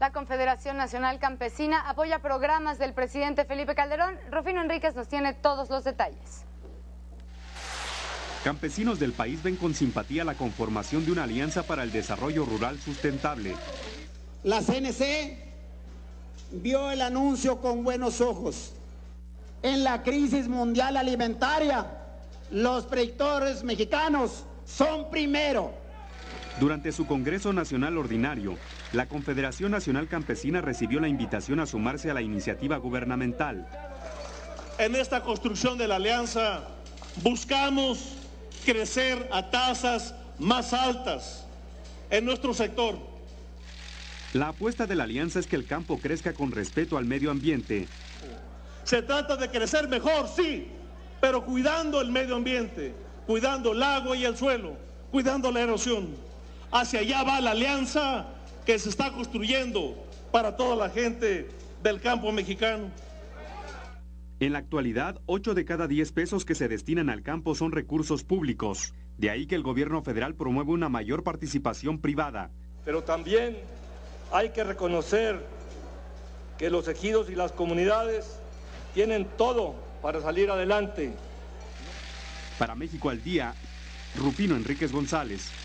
La Confederación Nacional Campesina apoya programas del presidente Felipe Calderón. Rufino Enríquez nos tiene todos los detalles. Campesinos del país ven con simpatía la conformación de una alianza para el desarrollo rural sustentable. La CNC vio el anuncio con buenos ojos. En la crisis mundial alimentaria, los productores mexicanos son primero. Durante su Congreso Nacional Ordinario, la Confederación Nacional Campesina recibió la invitación a sumarse a la iniciativa gubernamental. En esta construcción de la alianza buscamos crecer a tasas más altas en nuestro sector. La apuesta de la alianza es que el campo crezca con respeto al medio ambiente. Se trata de crecer mejor, sí, pero cuidando el medio ambiente, cuidando el agua y el suelo, cuidando la erosión. Hacia allá va la alianza que se está construyendo para toda la gente del campo mexicano. En la actualidad, 8 de cada 10 pesos que se destinan al campo son recursos públicos. De ahí que el gobierno federal promueve una mayor participación privada. Pero también hay que reconocer que los ejidos y las comunidades tienen todo para salir adelante. Para México al Día, Rufino Enríquez González.